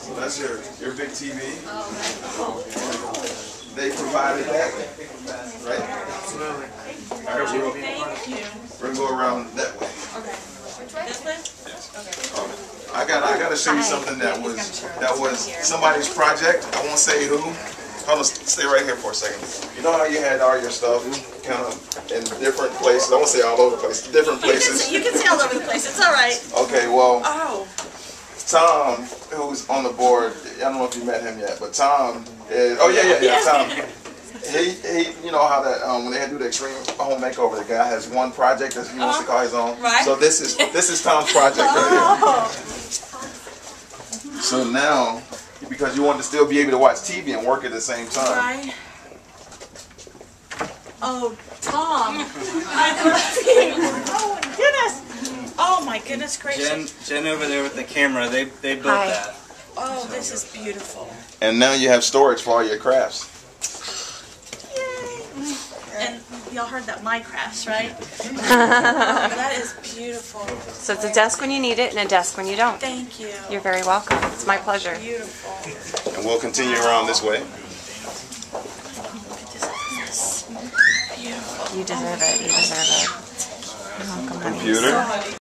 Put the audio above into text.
So that's your big TV. They provided that, right? Absolutely. All right, we're gonna go around that way. Okay. This way? Yes. I gotta show you something that was somebody's project. I won't say who. Hold on, stay right here for a second. You know how you had all your stuff kind of in different places? I won't say all over the place. Different places. You can see all over the place. It's all right. Okay, well, Oh. Tom, who's on the board, I don't know if you met him yet, but Tom is. Oh yeah, Tom. He, you know how that when they do the extreme home makeover, the guy has one project that he wants to call his own. Right. So this is Tom's project right here. So now, because you want to still be able to watch TV and work at the same time. Right. Oh, Tom. I love you. Oh my goodness. Oh my goodness gracious. Jen over there with the camera, they built that. Oh, this is beautiful. And now you have storage for all your crafts. Yay. And y'all heard that my crafts, right? Oh, that is beautiful. So it's a desk when you need it and a desk when you don't. Thank you. You're very welcome. It's my pleasure. Beautiful. And we'll continue around this way. Beautiful. You deserve it. You deserve it. You're welcome, honey. Computer.